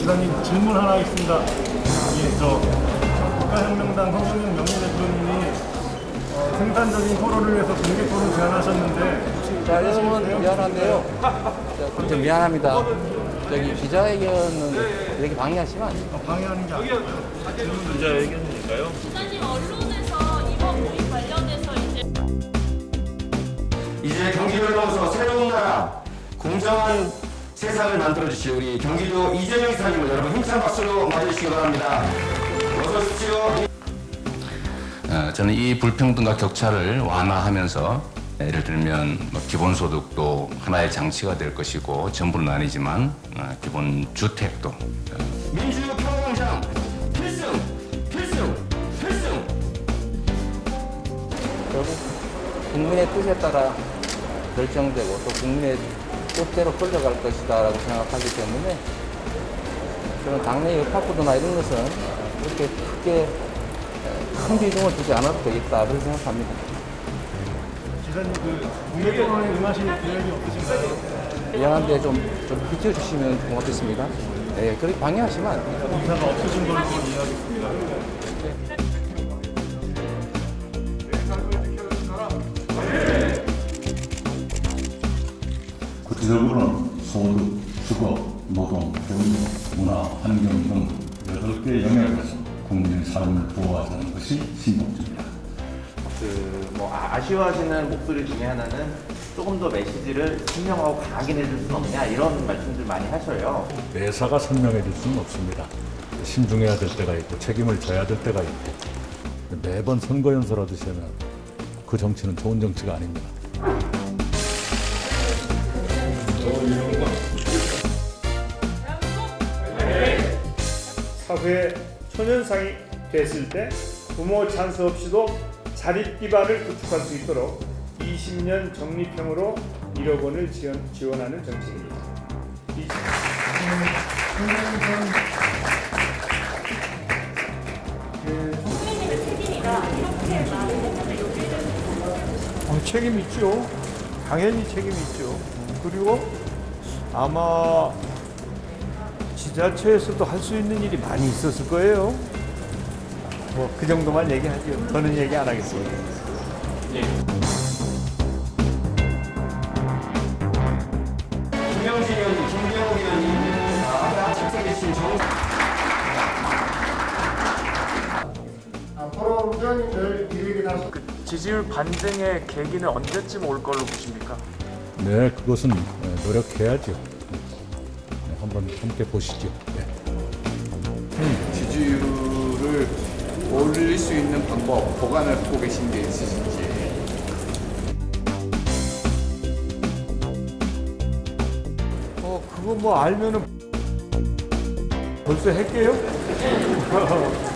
지사님 질문 하나 있습니다. 국가혁명당 홍준영 명예대표님이 생산적인 토론을 위해서 공개 토론 제안하셨는데 자, 여러분 미안한데요. 좀 미안합니다. 저기 기자회견은 이렇게 방해하시면 안 돼요. 방해하는 게 아니고요. 기자회견이니까요. 기자님, 언론에서 이번 모임 관련해서 이제 경기도를 넘어서 새로운 나라, 공정한 세상을 만들어주실 우리 경기도 이재명 이사님을 여러분 힘찬 박수로 맞아주시기 바랍니다. 어서 오십시오. 저는 이 불평등과 격차를 완화하면서 예를 들면 기본소득도 하나의 장치가 될 것이고 전부는 아니지만 기본 주택도 민주평화광장 필승! 결국 국민의 뜻에 따라 결정되고 또 국민의 뜻대로 흘러갈 것이다라고 생각하기 때문에 저는 당내 역학구도나 이런 것은 그렇게 크게 큰 비중을 두지 않아도 되겠다 그렇게 생각합니다. 지사님 공개 토론에 응하실 계획이 없으신가요? 미안한데 좀 비춰주시면 고맙겠습니다. 네, 그렇게 방해하시면 안 돼요. 의사가 없으신 걸로 이해하겠습니다. 구체적으로는 소득, 주거, 노동, 교육, 문화, 환경 등 8개 영역에서 국민의 삶을 보호하자는 것이 신봉입니다. 아쉬워하시는 목소리 중에 하나는 조금 더 메시지를 분명하고 강하게 내줄 수는 없냐 이런 말씀들 많이 하셔요. 매사가 설명해 줄 수는 없습니다. 신중해야 될 때가 있고 책임을 져야 될 때가 있고 매번 선거 연설하듯이 하면 그 정치는 좋은 정치가 아닙니다. 사회에 초년상이 됐을 때 부모 찬스 없이도 자립 기반을 구축할 수 있도록 20년 적립형으로 1억 원을 지원하는 정책입니다. 국민의 책임이다 이렇게 말을 했는데 요즘에 책임 있죠. 당연히 책임 있죠. 그리고 아마 지자체에서도 할 수 있는 일이 많이 있었을 거예요. 그 정도만 얘기하죠. 더는 얘기 안 하겠습니다. 김영진 의원님, 김경호 의원님, 아까 책상에 주신 앞으로 의원님들 기획이 나서 지지율 반등의 계기는 언제쯤 올 걸로 보십니까? 네, 그것은 노력해야죠. 한번 함께 보시죠. 네. 지지율을 올릴 수 있는 방법, 보관을 갖고 계신 게 있으신지. 그거 알면은 벌써 할게요?